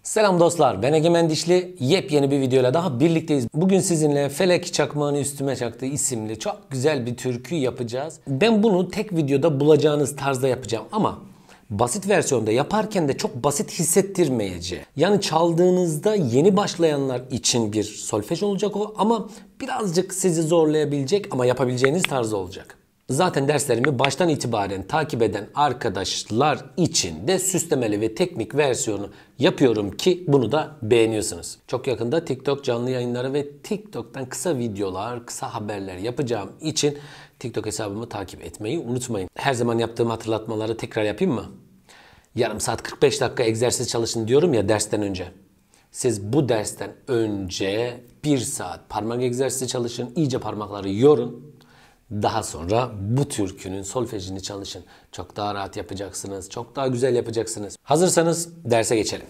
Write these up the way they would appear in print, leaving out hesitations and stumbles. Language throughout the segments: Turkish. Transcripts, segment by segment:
Selam dostlar, ben Egemen Dişli. Yepyeni bir videoyla daha birlikteyiz. Bugün sizinle Felek Çakmağını Üstüme Çaktı isimli çok güzel bir türkü yapacağız. Ben bunu tek videoda bulacağınız tarzda yapacağım ama basit versiyonda yaparken de çok basit hissettirmeyeceğim. Yani çaldığınızda yeni başlayanlar için bir solfej olacak o ama birazcık sizi zorlayabilecek ama yapabileceğiniz tarzda olacak. Zaten derslerimi baştan itibaren takip eden arkadaşlar için de süslemeli ve teknik versiyonu yapıyorum ki bunu da beğeniyorsunuz. Çok yakında TikTok canlı yayınları ve TikTok'tan kısa videolar, kısa haberler yapacağım için TikTok hesabımı takip etmeyi unutmayın. Her zaman yaptığım hatırlatmaları tekrar yapayım mı? Yarım saat 45 dakika egzersiz çalışın diyorum ya dersten önce. Siz bu dersten önce 1 saat parmak egzersizi çalışın, iyice parmakları yorun. Daha sonra bu türkünün solfejini çalışın. Çok daha rahat yapacaksınız. Çok daha güzel yapacaksınız. Hazırsanız derse geçelim.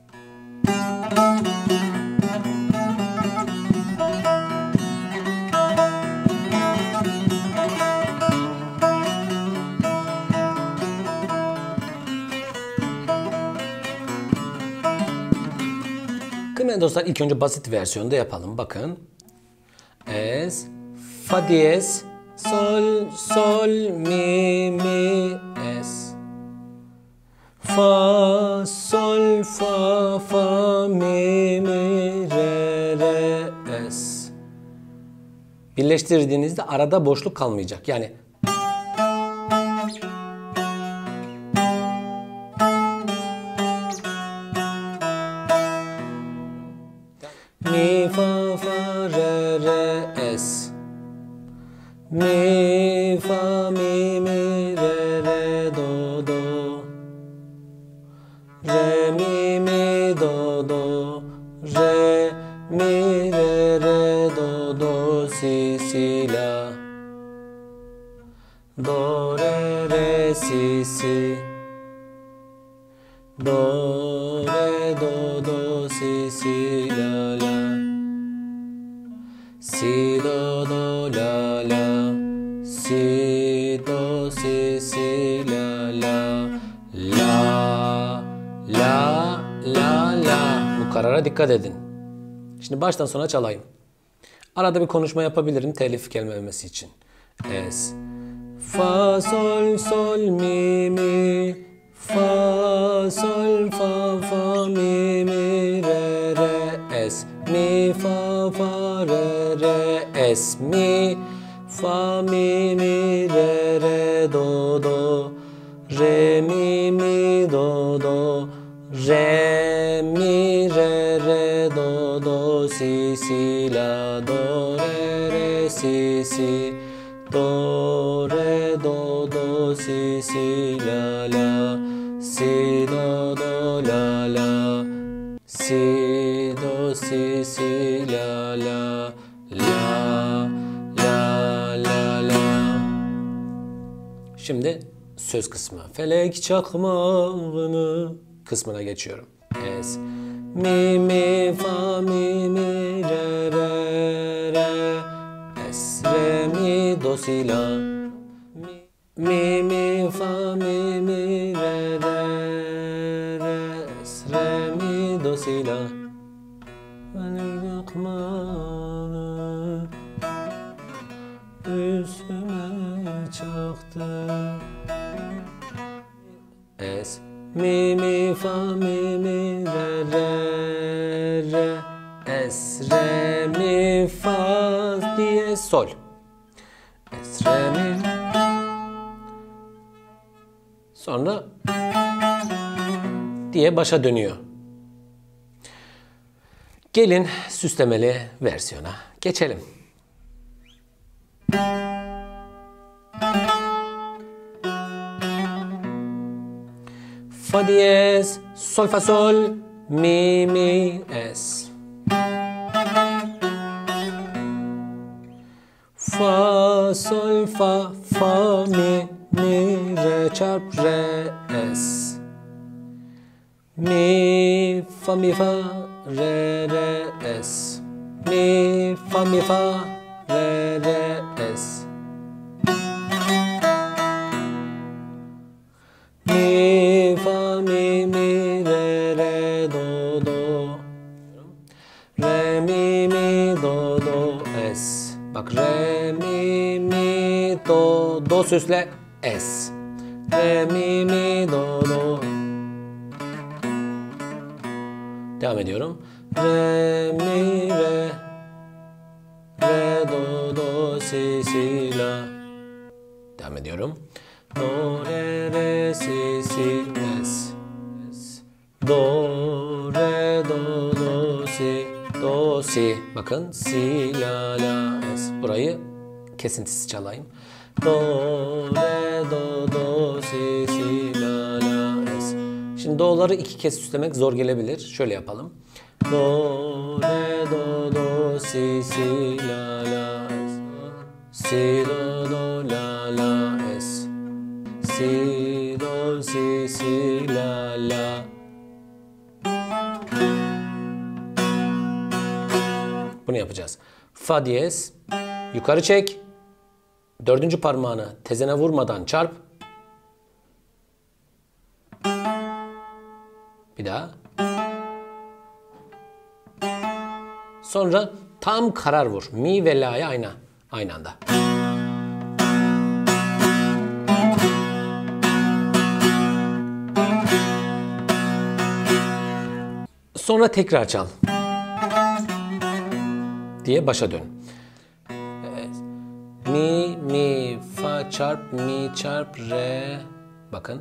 Kıymetli dostlar, ilk önce basit versiyonda yapalım. Bakın. Es, fa diyez, sol, sol, mi, es. Fa, sol, fa, mi, re, es. Birleştirdiğinizde arada boşluk kalmayacak. Yani mi, fa, re, es. Mi, fa, mi, re, do. Re, mi, do. Re, mi, re, do, si, la. Do, re, si. Do, re, do, si, la. Si, do, la. Si, do, si, la. La. Bu karara dikkat edin. Şimdi baştan sona çalayım. Arada bir konuşma yapabilirim telif gelmemesi için. Es. Fa, sol, mi. Fa, sol, fa, mi, re, es. Mi, fa, re, es. Mi, fa, mi, re, do. Re, mi, do. Re, mi, re, do, si, la. Do, re, si. Do, re, do, si, la. Si, do, la. Si, do, si, la. Şimdi söz kısmı. Felek çakmağını kısmına geçiyorum. Es. Mi, fa, mi, re. Es, re, mi, do, si, la. Mi, fa, mi, re. Es, re, mi, do, si, la. Felek çakmağını üstüme çaktı. Es, mi, fa, mi, re. Es, re, mi, fa diye sol. Es, re, mi. Sonra diye başa dönüyor. Gelin süslemeli versiyona geçelim. Fa diyez, sol, fa, sol, mi, es. Fa, sol, fa, mi, re, çarp, re, es. Mi, fa, re, es. Mi, fa, re, es. Mi, fa, mi, re, do, Bak re mi mi do do süsle es. Re mi mi do do. Devam ediyorum. Re mi re. Re do do si si la. Devam ediyorum. Do re re si si es. Do re do do si do si. Bakın si la la es. Burayı kesintisiz çalayım. Do re do do si si la la es. Şimdi do'ları iki kez süslemek zor gelebilir. Şöyle yapalım. Do re do do si si la la es. Si do do la la es. Si do si si la la. Bunu yapacağız. Fa diyez. Yukarı çek. Dördüncü parmağını tezene vurmadan çarp. Bir daha. Sonra tam karar vur. Mi ve la'ya aynı anda. Sonra tekrar çal. Diye başa dön. Evet. Mi, mi, fa çarp, mi çarp, re. Bakın.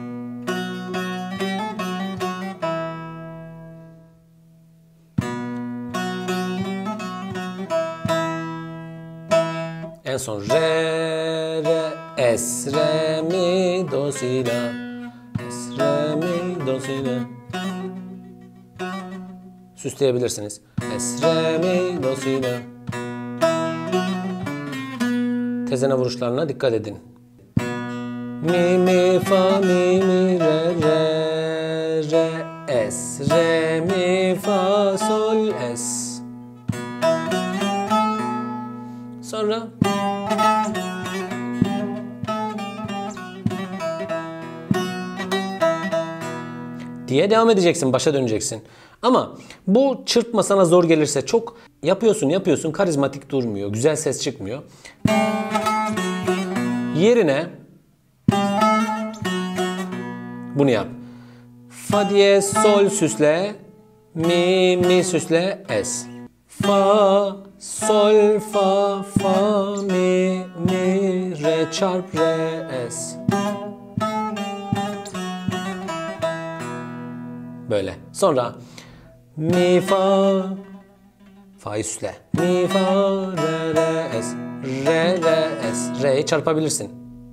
En son re, re, es, re, mi, do, si, la. Es, re, mi, do, si, la. Süsleyebilirsiniz. Es, re, mi, do, si, la. Tezene vuruşlarına dikkat edin. Mi, mi, fa, mi, mi, re, re, re, es, re, mi, fa, sol, es. Sonra diye devam edeceksin, başa döneceksin. Ama bu çırpma sana zor gelirse, çok yapıyorsun, karizmatik durmuyor, güzel ses çıkmıyor. Yerine bunu yap. Fa diyez, sol süsle, mi süsle, es. Fa, sol, fa, mi, re çarp, re, es. Böyle. Sonra mi, fa'yı süsle. Mi, fa, re, es. Re, es. Re'yi çarpabilirsin.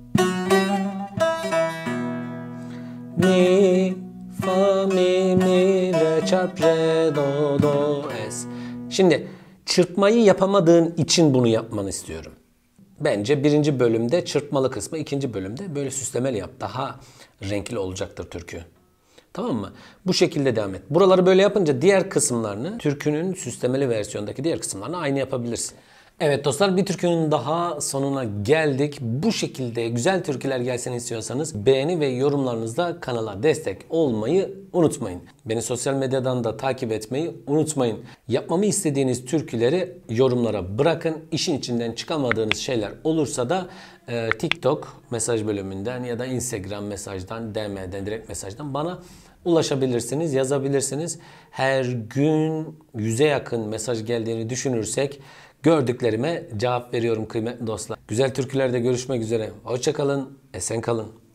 Mi, fa, mi, re çarp, re, do, es. Şimdi çırpmayı yapamadığın için bunu yapmanı istiyorum. Bence birinci bölümde çırpmalı kısmı, ikinci bölümde böyle süslemeli yap. Daha renkli olacaktır türkü. Tamam mı? Bu şekilde devam et. Buraları böyle yapınca diğer kısımlarını, türkünün süslemeli versiyondaki diğer kısımlarını aynı yapabilirsin. Evet dostlar, bir türkünün daha sonuna geldik. Bu şekilde güzel türküler gelsin istiyorsanız beğeni ve yorumlarınızla kanala destek olmayı unutmayın. Beni sosyal medyadan da takip etmeyi unutmayın. Yapmamı istediğiniz türküleri yorumlara bırakın. İşin içinden çıkamadığınız şeyler olursa da TikTok mesaj bölümünden ya da Instagram mesajdan, DM'den, direkt mesajdan bana ulaşabilirsiniz, yazabilirsiniz. Her gün 100'e yakın mesaj geldiğini düşünürsek gördüklerime cevap veriyorum kıymetli dostlar. Güzel türkülerde görüşmek üzere. Hoşça kalın, esen kalın.